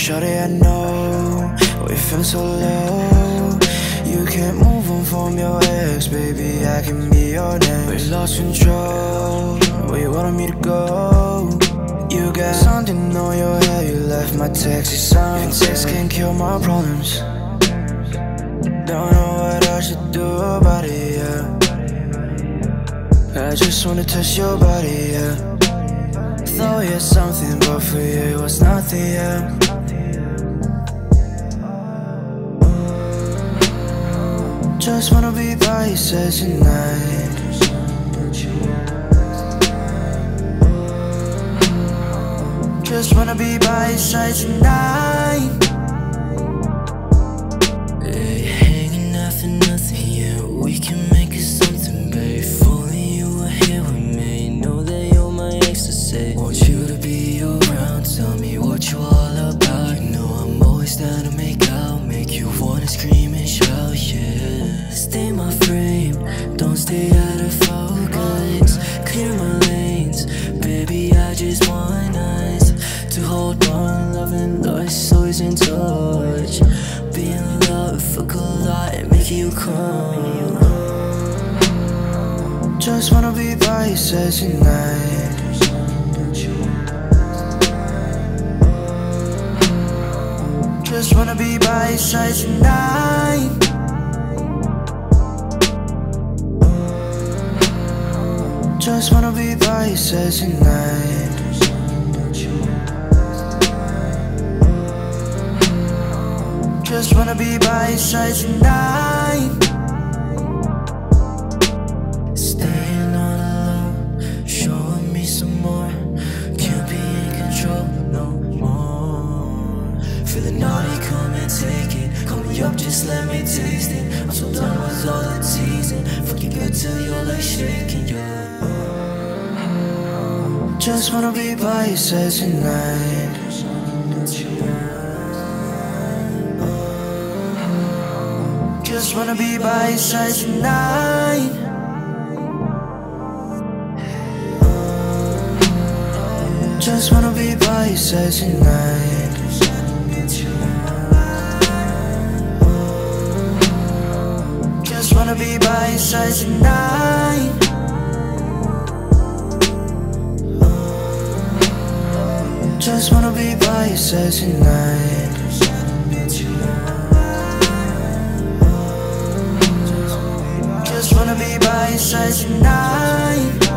shawty, I know we feel so low. You can't move on from your ex, baby, I can be your next. We lost control, where you wanted me to go. You got something on your head, you left my taxi sign. And sex can kill my problems. Don't know what I should do about it, yeah. I just wanna touch your body, yeah. Thought you had something, but for you it was nothing, yeah. Just wanna be by your side tonight. Just wanna be by your side tonight. Hey, hanging out for nothing, yeah. We can make it something, babe. If only you were here with me. Know that you're my ecstasy. Want you to be around, tell me what you all about. You know I'm always down to make out, make you wanna scream and shout, yeah. Stay my frame, don't stay out of focus. Clear my lanes, baby, I just want us to hold on, loving us, always in touch. Be in love, fuck a lot, make you come. Just wanna be by your side tonight. Just wanna be by your side tonight. Just wanna be by your side tonight. Just wanna be by your side tonight. Staying on the low, showing me some more. Can't be in control no more. Feeling naughty, come and take it. Call me up, just let me taste it. I'm so done with all the teasing. Fuck you good till you're like shaking, yeah. Just wanna be by your side tonight. Just wanna be by your side tonight. Just wanna be by your side tonight. Just wanna be by your side tonight. Just wanna be by your side tonight. Just wanna be by your side tonight.